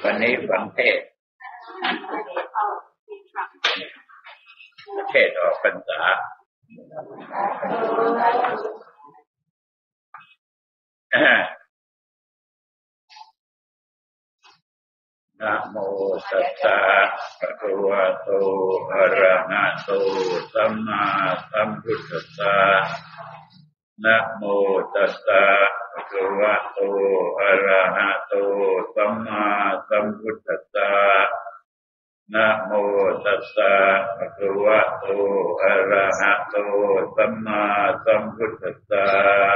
วันนี้ฟังเทศออกพรรษานะโมตัสสะภะคะวะโตอะระหะโตสัมมาสัมพุทธัสสะนะโมตัสสะภะคะวะโตอะระหะโตสัมมาสัมพุทธัสสะนะโมตัสสะภะคะวะโตอะระหะโตสัมมาสัมพุทธัสสะ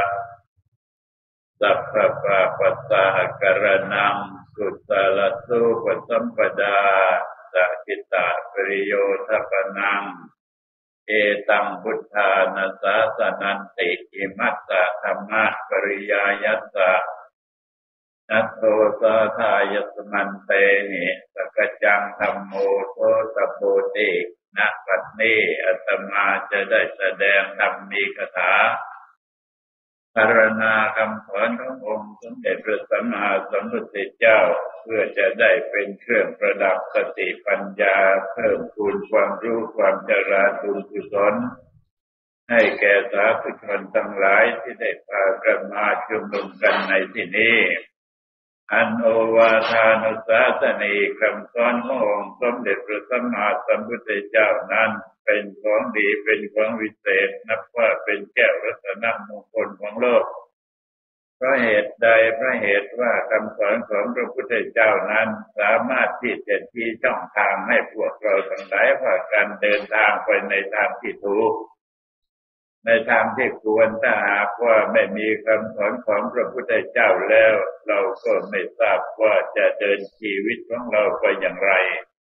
สัพพะปะปัสสะกะระนังสุตตะละโสปสัมปดาสัจจิตะปริโยทัปนังเอตังพุทธานาสาสนันติอิมัสสะธัมมะปริยายัสสะนัตโตสาทายสมันเตหิสกัจจังธัมโมโสตโพติณบัดนี้อาตมาจะได้แสดงธรรมีกถาพรรณนาคำสอนขององค์สมเด็จพระสัมมาสัมพุทธเจ้าเพื่อจะได้เป็นเครื่องประดับสติปัญญาเพิ่มพูนความรู้ความเจริญบุญกุศลให้แก่สาธุชนทั้งหลายที่ได้พากันมาชุมนุมกันในที่นี้อันโอวาทานุสาสนีคำสอนขององค์สมเด็จพระสัมมาสัมพุทธเจ้านั้นเป็นของดีเป็นของวิเศษนับว่าเป็นแก้วรัตนมงคลของโลกเพราะเหตุใดเพราะเหตุว่าคำสอนของพระพุทธเจ้านั้นสามารถที่จะชี้ช่องทางให้พวกเราทั้งหลายว่าการเดินทางไปในทางที่ถูกในทางที่ควรถ้าหากว่าไม่มีคำสอนของพระพุทธเจ้าแล้วเราก็ไม่ทราบว่าจะเดินชีวิตของเราไปอย่างไร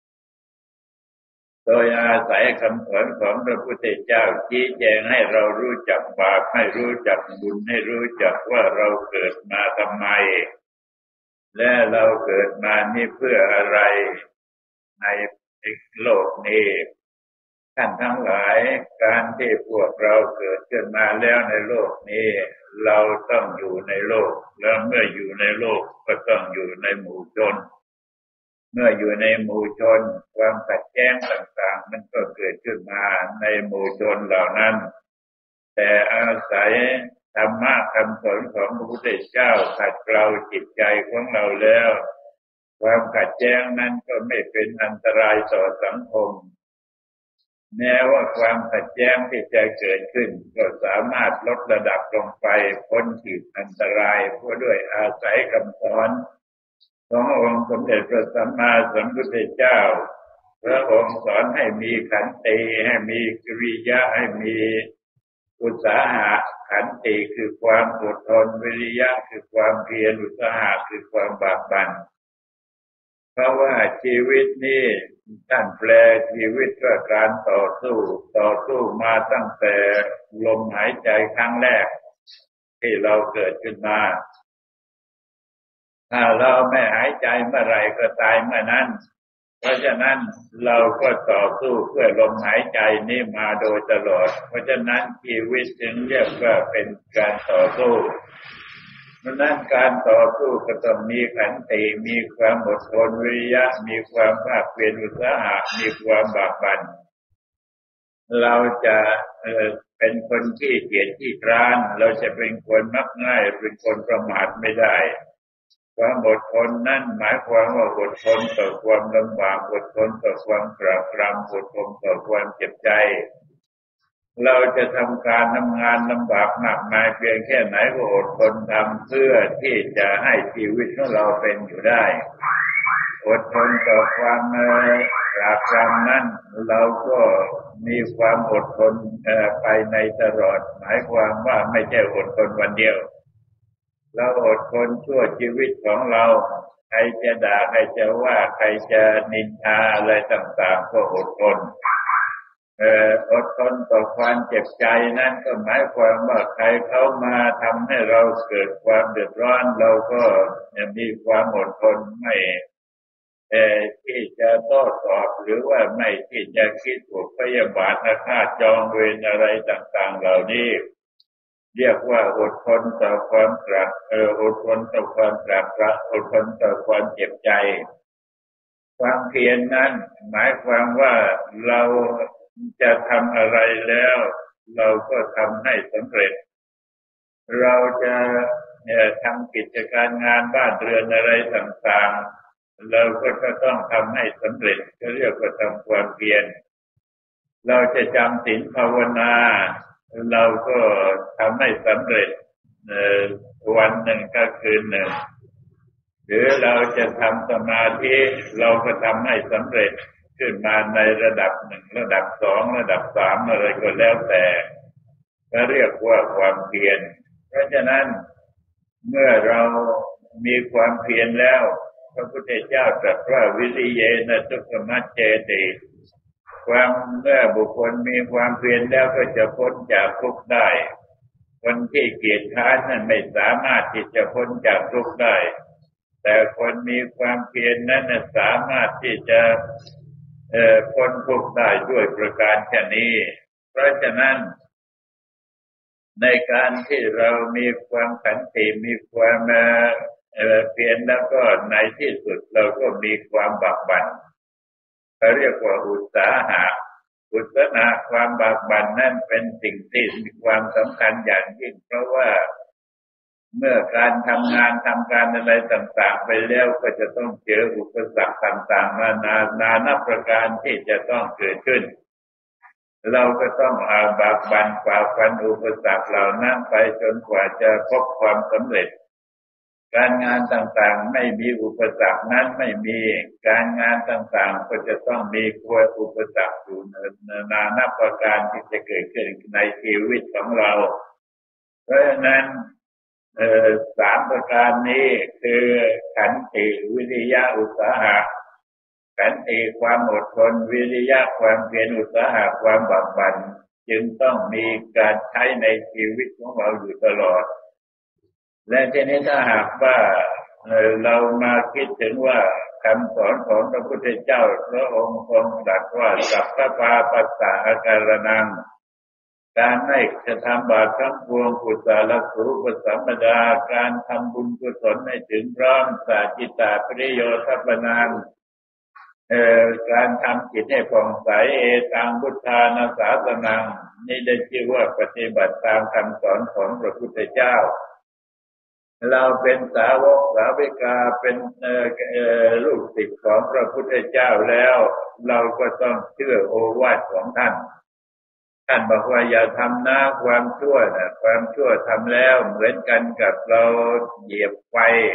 โดยอาศัยคำสอนของพระพุทธเจ้าชี้แจงให้เรารู้จักบาปให้รู้จักบุญให้รู้จักว่าเราเกิดมาทำไมและเราเกิดมานี่เพื่ออะไรในโลกนี้ท่านทั้งหลายการที่พวกเราเกิดขึ้นมาแล้วในโลกนี้เราต้องอยู่ในโลกแล้วเมื่ออยู่ในโลกก็ต้องอยู่ในหมู่ชนเมื่ออยู่ในหมู่ชนความขัดแย้งต่างๆมันก็เกิดขึ้นมาในหมู่ชนเหล่านั้นแต่อาศัยธรรมะคำสอนของพระพุทธเจ้าขัดเกลาจิตใจของเราแล้วความขัดแย้งนั้นก็ไม่เป็นอันตรายต่อสังคมแม้ว่าความขัดแย้งที่จะเกิดขึ้นก็สามารถลดระดับลงไปพ้นขีดอันตรายเพราะด้วยอาศัยคำสอนขององค์สมเด็จพระสัมมาสัมพุทธเจ้าพระองค์สอนให้มีขันติให้มีวิริยะให้มีอุตสาหะขันติคือความอดทนวิริยะคือความเพียรอุตสาหะคือความบากบั่นเพราะว่าชีวิตนี้ท่านแปลชีวิตว่าการต่อสู้มาตั้งแต่ลมหายใจครั้งแรกที่เราเกิดขึ้นมาถ้าเราไม่หายใจเมื่อไรก็ตายเมื่อนั้นเพราะฉะนั้นเราก็ต่อสู้เพื่อลมหายใจนี้มาโดยตลอดเพราะฉะนั้นชีวิตจึงเรียกว่าเป็นการต่อสู้เพราะนั้นการต่อสู้ก็ต้องมีขันติมีความอดทนวิริยะมีความภาคเพียรอุตสาหะมีความบากบั่นเราจะเป็นคนที่เกียจขี้คร้านเราจะเป็นคนมักง่ายเป็นคนประมาทไม่ได้ความอดทนนั่นหมายความว่าอดทนต่อความลำบากอดทนต่อความกราบกรำอดทนต่อความเจ็บใจเราจะทำการทำงานลำบากมากมายเพียงแค่ไหนก็อดทนทำเพื่อที่จะให้ชีวิตของเราเป็นอยู่ได้อดทนต่อความกราบกรำนั้นเราก็มีความอดทนไปในตลอดหมายความว่าไม่ใช่อดทนวันเดียวเราอดทนชั่วชีวิตของเราใครจะด่าใครจะว่าใครจะนินทาอะไรต่างๆก็อดทนอดทนต่อความเจ็บใจนั่นก็หมายความว่าใครเข้ามาทำให้เราเกิดความเดือดร้อนเราก็มีความอดทนไม่ที่จะโต้ตอบหรือว่าไม่ที่จะคิดถูกพยาบาทอาฆาตจองเวรอะไรต่างๆเหล่านี้เรียกว่าอดทนต่อความอดทนต่อความอดทนต่อความเจ็บใจความเพียรนั้นหมายความว่าเราจะทำอะไรแล้วเราก็ทำให้สำเร็จเราจะทำกิจการงานบ้านเรือนอะไรต่างๆเราก็ต้องทำให้สำเร็จก็เรียกว่าทำความเพียรเราจะจำศีลภาวนาเราก็ทำให้สำเร็จวันหนึ่งก็คืนหนึ่งหรือเราจะทำสมาธิเราก็ทำให้สำเร็จขึ้นมาในระดับหนึ่งระดับสองระดับสามอะไรก็แล้วแต่ก็เรียกว่าความเพียรเพราะฉะนั้นเมื่อเรามีความเพียรแล้วพระพุทธเจ้าตรัสว่าวิริเยนะทุกขมัจเจติความเมื่อบุคคลมีความเพียรแล้วก็จะพ้นจากทุกข์ได้คนที่เกียจคร้านนั้นไม่สามารถที่จะพ้นจากทุกข์ได้แต่คนมีความเพียรนั้นสามารถที่จะพ้นทุกข์ได้ด้วยประการชนี้เพราะฉะนั้นในการที่เรามีความขันติมีความเพียรแล้วก็ในที่สุดเราก็มีความบากบั่นเขาเรียกว่าอุตสาหะอุตสาหะความบากบั่นนั่นเป็นสิ่งที่มีความสำคัญอย่างยิ่งเพราะว่าเมื่อการทำงานทำการอะไรต่างๆไปแล้วก็จะต้องเจออุปสรรคต่างๆนานาประการที่จะต้องเกิดขึ้นเราก็ต้องบากบั่นฝ่าฟันอุปสรรคเหล่านั้นไปจนกว่าจะพบความสำเร็จการงานต่างๆไม่มีอุปสรรคนั้นไม่มีการงานต่างๆก็จะต้องมีอุปสรรคอยู่นานาประการที่จะเกิดขึ้นในชีวิตของเราเพราะฉะนั้นสามประการนี้คือขันติวิริยะอุตสาหะขันติความอดทนวิริยะความเพียรอุตสาหะความบากบั่นจึงต้องมีการใช้ในชีวิตของเราอยู่ตลอดและทีนี้ถ้าหากว่าเรามาคิดถึงว่าคำสอนของพระพุทธเจ้าพระองค์ทรงตรัสว่าสัพพปาปัสสะอาการนังการให้กระทำบาปทั้งปวงกุศลสูปสัมปทาการทำบุญกุศลให้ถึงพร้อมสาจิตตาปริโยทัปปนังการทำจิตให้ผ่องใสเอตังพุทธานาสาสนังนี่ได้ชื่อว่าปฏิบัติตามคำสอนของพระพุทธเจ้าเราเป็นสาวกสาวิกาเป็นลูกศิษย์ของพระพุทธเจ้าแล้วเราก็ต้องเชื่อโอวาทของท่านบอกว่าอย่าทำนะความชั่วนะความชั่วทำแล้วเหมือนกันกับเราเหยียบไฟ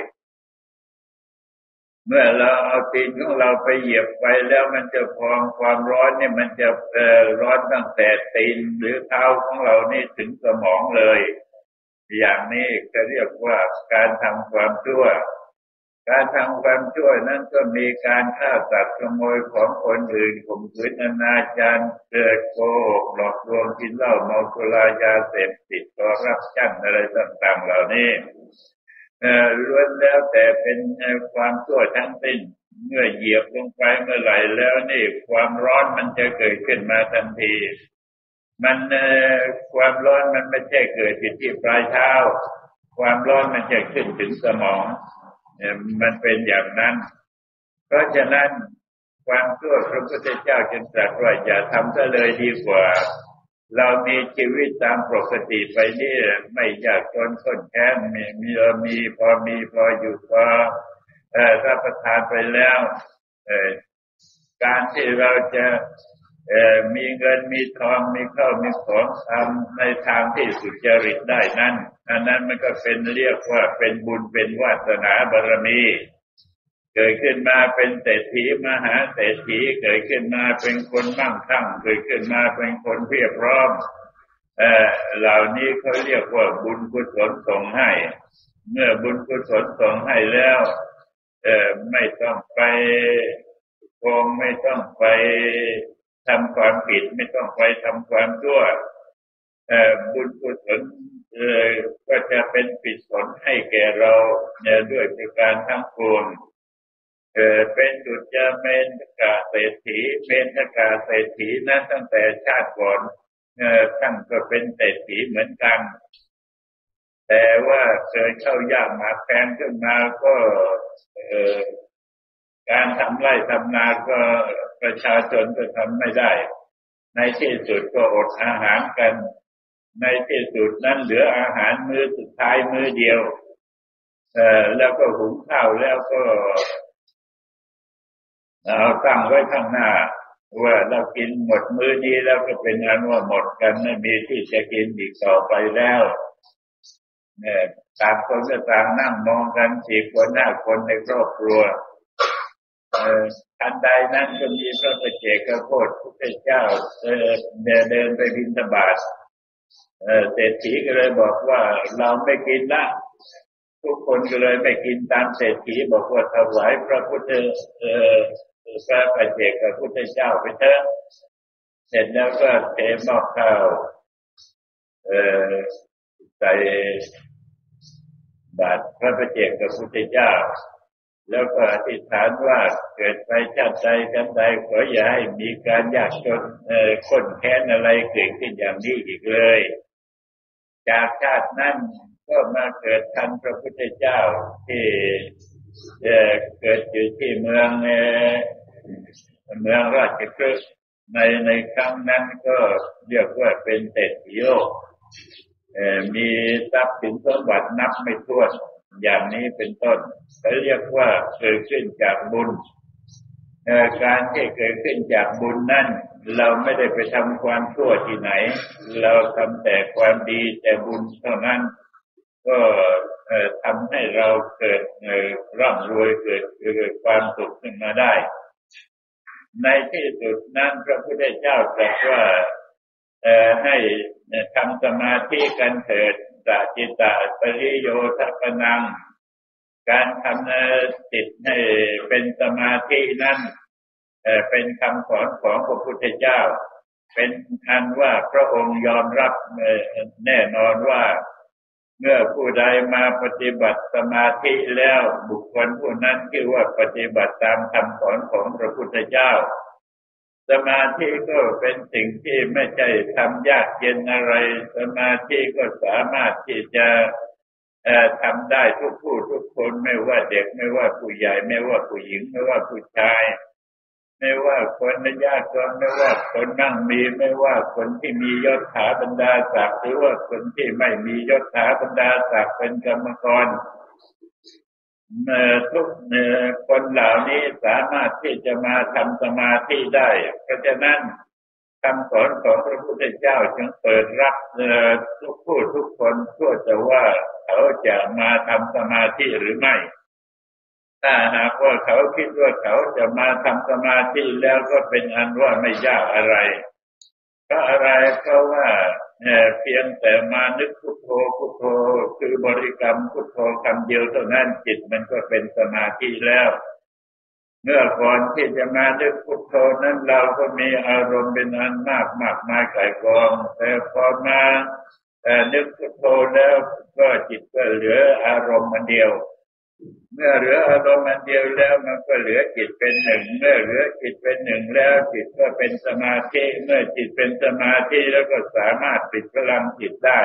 เมื่อเราเอาตีนของเราไปเหยียบไฟแล้วมันจะพองความร้อนเนี่ยมันจะร้อนตั้งแต่ตีนหรือเท้าของเรานี่ถึงสมองเลยอย่างนี้ก็เรียกว่าการทำความชั่วการทำความชั่วนั้นก็มีการฆ่าสัตว์ขโมยของคนอื่นข่มขืนอนาจารโกหกหลอกลวงกินเหล้าเมาสุรายาเสพติดคอร์รัปชันอะไรต่างๆเหล่านี้ล้วนแล้วแต่เป็นความชั่วทั้งสิ้นเมื่อเหยียบลงไปเมื่อไหร่แล้วนี่ความร้อนมันจะเกิดขึ้นมาทันทีมันความร้อนมันไม่ใช่เกิดที่ปลายเท้าความร้อนมันจะขึ้นถึงสมองมันเป็นอย่างนั้นเพราะฉะนั้นความชั่วพระพุทธเจ้าจึงตรัสว่าอย่าทำซะเลยดีกว่าเรามีชีวิตตามปกติไปนี่ไม่ยากจนข้นแค้นมีพออยู่พอรับประทานไปแล้วการที่เราจะมีเงินมีทองมีข้าวมีของทำในทางที่สุจริตได้นั้นอันนั้นมันก็เป็นเรียกว่าเป็นบุญเป็นวาสนาบารมีเกิดขึ้นมาเป็นเศรษฐีมหาเศรษฐีเกิดขึ้นมาเป็นคนมั่งคั่งเกิดขึ้นมาเป็นคนเพียบพร้อมเหล่านี้เขาเรียกว่าบุญกุศลส่งให้เมื่อบุญกุศลส่งให้แล้วไม่ต้องไปโกงไม่ต้องไปทำความผิดไม่ต้องไปทำความชั่วบุญกุศลก็จะเป็นปิศลให้แก่เราด้วยประการทั้งปวงเป็นดุจยเมนกาเศรษฐีเมนกาเศรษฐีนั้นตั้งแต่ชาติก่อนท่านก็เป็นเศรษฐีเหมือนกันแต่ว่าเกิดเข้ายากหมากแพงขึ้นมาก็การทำไร่ทำนาก็ประชาชนก็ทำไม่ได้ในที่สุดก็อดอาหารกันในที่สุดนั้นเหลืออาหารมื้อสุดท้ายมื้อเดียวแล้วก็หุงข้าวแล้วก็เอาตั้งไว้ข้างหน้าว่าเรากินหมดมื้อนี้แล้วก็เป็นอันว่าหมดกันไม่มีที่จะกินอีกต่อไปแล้วต่างคนก็ต่างนั่งมองกัน4 คน5 คนในครอบครัวทันใดนั้นก็มีพระปัจเจกโคตพุทธเจ้าเดินไปบิณฑบาตเศรษฐีก็เลยบอกว่าเราไม่กินละทุกคนก็เลยไม่กินตามเศรษฐีบอกว่าถวายพระพุทธพระปัจเจกพุทธเจ้าไปเถอะเสร็จแล้วก็เทหม้อข้าวใส่บาตรพระปัจเจกพุทธเจ้าแล้วก็อธิษฐานว่าเกิดไปชาติใดกันใดขออย่าให้มีการยากจนข้นแค้นอะไรเกิดขึ้นอย่างนี้อีกเลยจากชาตินั้นก็มาเกิดทันพระพุทธเจ้าที่เกิดอยู่ที่เมืองราชคฤห์ในครั้งนั้นก็เรียกว่าเป็นเศรษฐีโลกมีทรัพย์สินสมบัตินับไม่ถ้วนอย่างนี้เป็นต้นเขาเรียกว่าเกิดขึ้นจากบุญการที่เกิดขึ้นจากบุญนั้นเราไม่ได้ไปทำความชั่วที่ไหนเราทำแต่ความดีแต่บุญเท่านั้นก็ทำให้เราเกิดร่ำรวยเกิดความสุขขึ้นมาได้ในที่สุดนั้นพระพุทธเจ้าตรัสว่าให้ทำสมาธิกันเถิดสัจจิตะปริโยทัปนังการทำจิตให้เป็นสมาธินั้นเป็นคำสอนของพระพุทธเจ้าเป็นอันว่าพระองค์ยอมรับแน่นอนว่าเมื่อผู้ใดมาปฏิบัติสมาธิแล้วบุคคลผู้นั้นชื่อว่าปฏิบัติตามคำสอนของพระพุทธเจ้าสมาธิก็เป็นสิ่งที่ไม่ใช่ทำยากเย็นอะไรสมาธิก็สามารถที่จะทำได้ทุกผู้ทุกคนไม่ว่าเด็กไม่ว่าผู้ใหญ่ไม่ว่าผู้หญิงไม่ว่าผู้ชายไม่ว่าคนยากจนไม่ว่าคนมั่งมีไม่ว่าคนที่มียศถาบรรดาศักดิ์หรือว่าคนที่ไม่มียศถาบรรดาศักดิ์เป็นกรรมกรทุกคนเหล่านี้สามารถที่จะมาทำสมาธิได้เพราะฉะนั้นคำสอนของพระพุทธเจ้าจึงเปิดรับทุกผู้ทุกคนทั่วจะว่าเขาจะมาทำสมาธิหรือไม่ถ้าหากว่าเขาคิดว่าเขาจะมาทำสมาธิแล้วก็เป็นอันว่าไม่ยากอะไรเพราะอะไรเพราะว่าเพียงแต่มานึกพุทโธพุทโธคือบริกรรมพุทโธคำเดียวเท่านั้นจิตมันก็เป็นสมาธิแล้วเมื่อก่อนที่จะมานึกพุทโธนั้นเราก็มีอารมณ์เป็นอันมากมายไก่กองแต่พอมานึกพุทโธแล้วก็จิตก็เหลืออารมณ์มันเดียวเมื่อเหลืออารมณ์อันเดียวแล้วมันก็เหลือจิตเป็นหนึ่งเมื่อเหลือจิตเป็นหนึ่งแล้วจิตก็เป็นสมาธิเมื่อจิตเป็นสมาธิแล้วก็สามารถปิดพลังจิตได้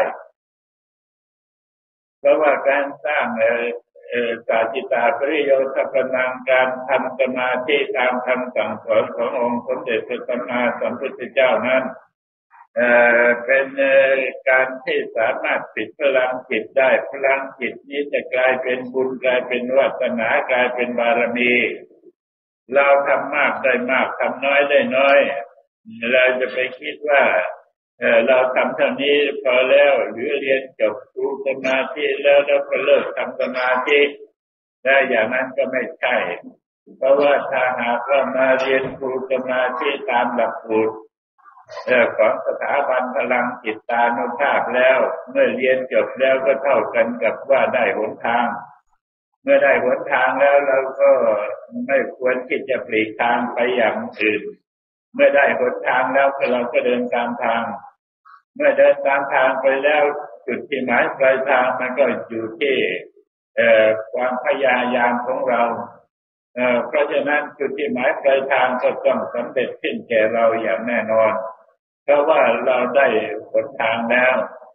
เพราะว่าการสร้างสัจจิตาปริโยทัปนังการทำสมาธิตามคำสั่งสอนขององค์สมเด็จพระสัมมาสัมพุทธเจ้านั้นเป็นการที่สามารถปิดพลังจิตได้พลังจิตนี้จะกลายเป็นบุญกลายเป็นวาสนากลายเป็นบารมีเราทำมากได้มากทำน้อยได้น้อยเราจะไปคิดว่าเราทำเท่านี้พอแล้วหรือเรียนจบครูสมาธิแล้วก็เลิกทำสมาธิได้อย่างนั้นก็ไม่ใช่เพราะว่าถ้าหากว่ามาเรียนครูสมาธิตามหลักสูตรของสถาบันพลังจิตตานุภาพแล้วเมื่อเรียนจบแล้วก็เท่ากันกับว่าได้หนทางเมื่อได้หนทางแล้วเราก็ไม่ควรที่จะปลีกทางไปอย่างอื่นเมื่อได้หนทางแล้วเราก็เดินตามทางเมื่อเดินตามทางไปแล้วจุดที่หมายปลายทางมันก็อยู่ที่ความพยายามของเราเพราะฉะนั้นจุดที่หมายปลายทางก็ต้องสำเร็จขึ้นแก่เราอย่างแน่นอนเพราะว่าเราได้หนทางแล้ว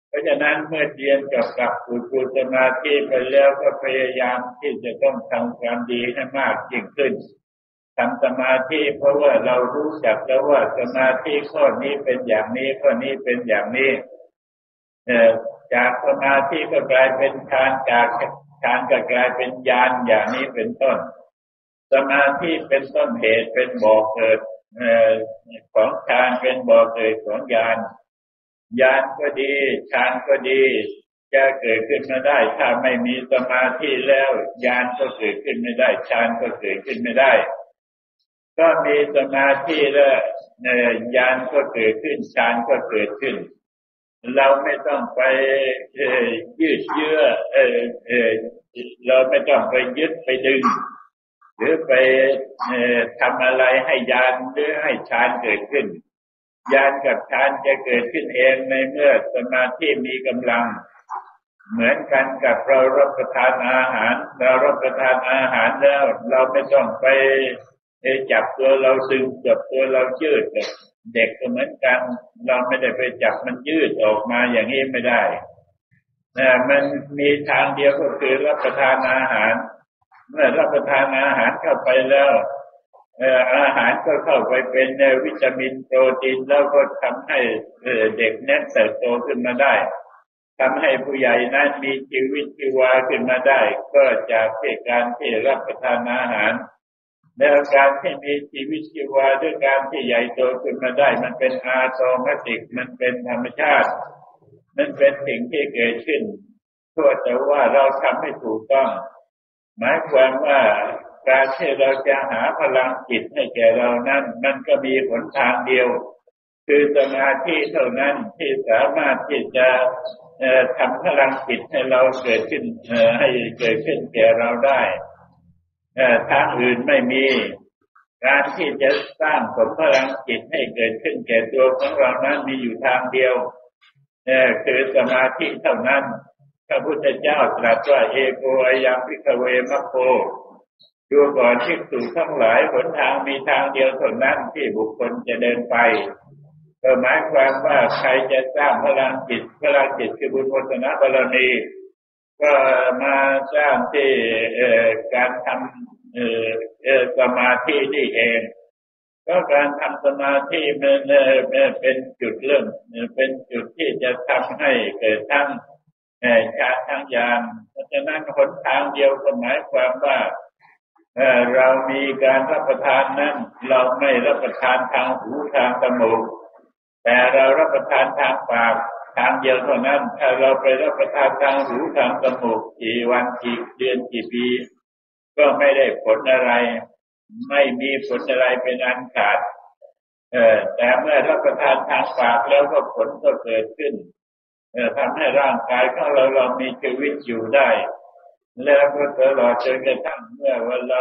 เพราะฉะนั้นเมื่อเรียนจบหลักสูตรสมาธิไปแล้วก็พยายามที่จะต้องทำความดีให้มากยิ่งขึ้นทำสมาธิเพราะว่าเรารู้จักแล้วว่าสมาธิข้อนี้เป็นอย่างนี้ข้อนี้เป็นอย่างนี้จากสมาธิก็กลายเป็นฌานจากฌานก็กลายเป็นญาณอย่างนี้เป็นต้นสมาธิเป็นต้นเหตุเป็นบ่อเกิดของฌานเป็นบ่อเกิดของญาณญาณก็ดีฌานก็ดีจะเกิดขึ้นมาได้ถ้าไม่มีสมาธิแล้วญาณก็เกิดขึ้นไม่ได้ฌานก็เกิดขึ้นไม่ได้ก็มีสมาธิแล้วญาณก็เกิดขึ้นฌานก็เกิดขึ้นเราไม่ต้องไปยืดเยื้อเราไม่ต้องไปยึดไปดึงหรือไปทำอะไรให้ญาณหรือให้ฌานเกิดขึ้นญาณกับฌานจะเกิดขึ้นเองในเมื่อสมาธิมีกำลังเหมือนกันกับเรารับประทานอาหารเรารับประทานอาหารแล้วเราไม่ต้องไปจับตัวเราดึงจับตัวเรายืดเด็กก็เหมือนกันเราไม่ได้ไปจับมันยืดออกมาอย่างนี้ไม่ได้มันมีทางเดียวก็คือรับประทานอาหารเมื่อรับประทานอาหารเข้าไปแล้วอาหารก็เข้าไปเป็นวิตามินโปรตีนแล้วก็ทำให้เด็กนั้นเติบโตขึ้นมาได้ทำให้ผู้ใหญ่นั้นมีชีวิตชีวาขึ้นมาได้ก็จากการที่รับประทานอาหารแล้วการที่มีชีวิตชีวาด้วยการที่ใหญ่โตขึ้นมาได้มันเป็นอาโตเมติกมันเป็นธรรมชาติมันเป็นสิ่งที่เกิดขึ้นทั่วแต่ว่าเราทำให้ถูกต้องหมายความว่าการที่เราจะหาพลังจิตให้แก่เรานั้นมันก็มีหนทางเดียวคือสมาธิเท่านั้นที่สามารถที่จะทำพลังจิตให้เราเกิดขึ้นให้เกิดขึ้นแก่เราได้ทางอื่นไม่มีการที่จะสร้างผลพลังจิตให้เกิดขึ้นแก่ตัวของเรานั้นมีอยู่ทางเดียวคือสมาธิเท่านั้นพระพุทธเจ้าตรัสว่าเอโกอยังภิกขเวมัคโคดูก่อนภิกษุทั้งหลายหนทางมีทางเดียวเท่านั้นที่บุคคลจะเดินไปก็หมายความว่าใครจะสร้างพลังจิตคือบุญวาสนาบารมีก็มาสร้างที่การทำสมาธินี่เองก็การทำสมาธิมันเป็นจุดเริ่มเป็นจุดที่จะทำให้เกิดทั้งฌานทั้งญาณเพราะฉะนั้นหนทางเดียวก็หมายความว่าเรามีการรับประทานนั้นเราไม่รับประทานทางหูทางจมูกแต่เรารับประทานทางปากทางเดียวเท่านั้นถ้าเราไปรับประทานทางหูทางจมูกกี่วันกี่เดือนกี่ปีก็ไม่ได้ผลอะไรไม่มีผลอะไรเป็นอันขาดแต่เมื่อรับประทานทางปากแล้วก็ผลก็เกิดขึ้นทำให้ร่างกายของเรามีชีวิตอยู่ได้แล้วก็ตลอดจนกระทั่งเมื่อวันเรา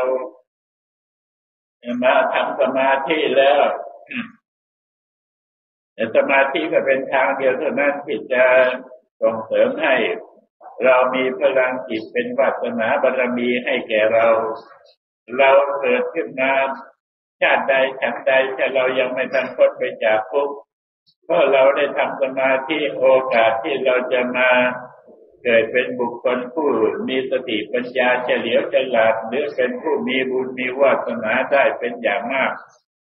มาทำสมาธิแล้วสมาธิก็เป็นทางเดียวเท่านั้นที่จะส่งเสริมให้เรามีพลังจิตเป็นวาสนาบารมีให้แก่เราเกิดขึ้นมาชาติใดฉันใดถ้าเรายังไม่ทันพ้นไปจากทุกข์เพราะเราได้ทำสมาธิโอกาสที่เราจะมาเกิดเป็นบุคคลผู้มีสติปัญญาเฉลียวฉลาดหรือเป็นผู้มีบุญมีวาสนาได้เป็นอย่างมาก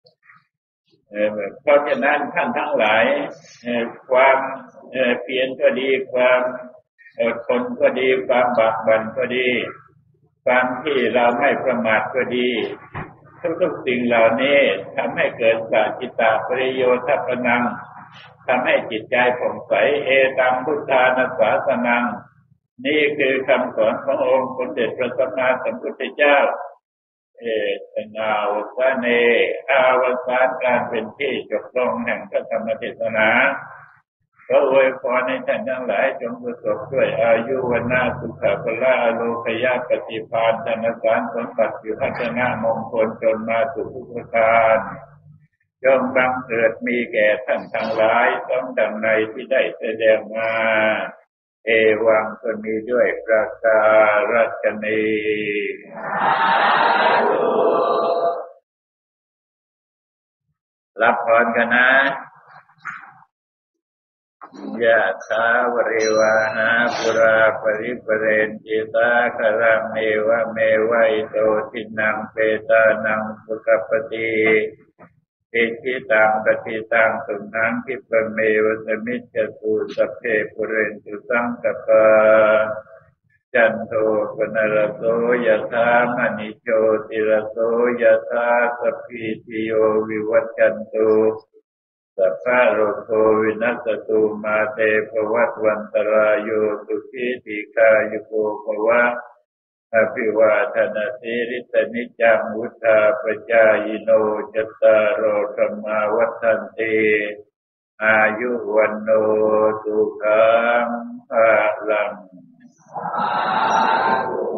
เพราะฉะนั้นท่านทั้งหลายความเพียรก็ดีความอดทนก็ดีความบากบั่นก็ดีความที่เราไม่ประมาทก็ดีทุกสิ่งเหล่านี้ทำให้เกิดสัจจิตาปริโยทัปปนังทำให้จิตใจผ่องใสเอตังพุทธานาสาสนังนี่คือคำสอนขององค์สมเด็จพระสัมมาสัมพุทธเจ้าตนาวสเนอาวสานการเป็นที่จบลงแห่งพระธรรมเทศนาขออวยพรให้ท่านทั้งหลายจงประสบด้วยอายุวันนาสุขภละอโลคยปฏิภาณธนสารสมบัติอยู่พัฒนามงคลจนมาสู่พุทธกาลจงบังเกิดมีแก่ท่านทั้งหลายต้องดังในที่ได้แสดงมาเอวังก็มีด้วยประการฉนี้รับพรกันนะยะถาวริวาหาปุราปริปเรนติสาคลังเอวะเมวะอิโตทินังเปตานังสุขปฏิอิทิตังปฏิตังตุนังคิปะเมวะสมิจจตุสัพเพปุเรนตุสังกปาจันโทปนรโสยะถามณิโชติรโสยะถาสัพพิติโยวิวัจจันตุสัพพะโรโควินัสตุมาเตภวัตวันตรายโยสุขีติกายุโกภวะอภิวาทนาสิริสนิจังวุธาปจายโนจตารโอธรรมาวัฏันติอายุวันโนสุขังภะลัง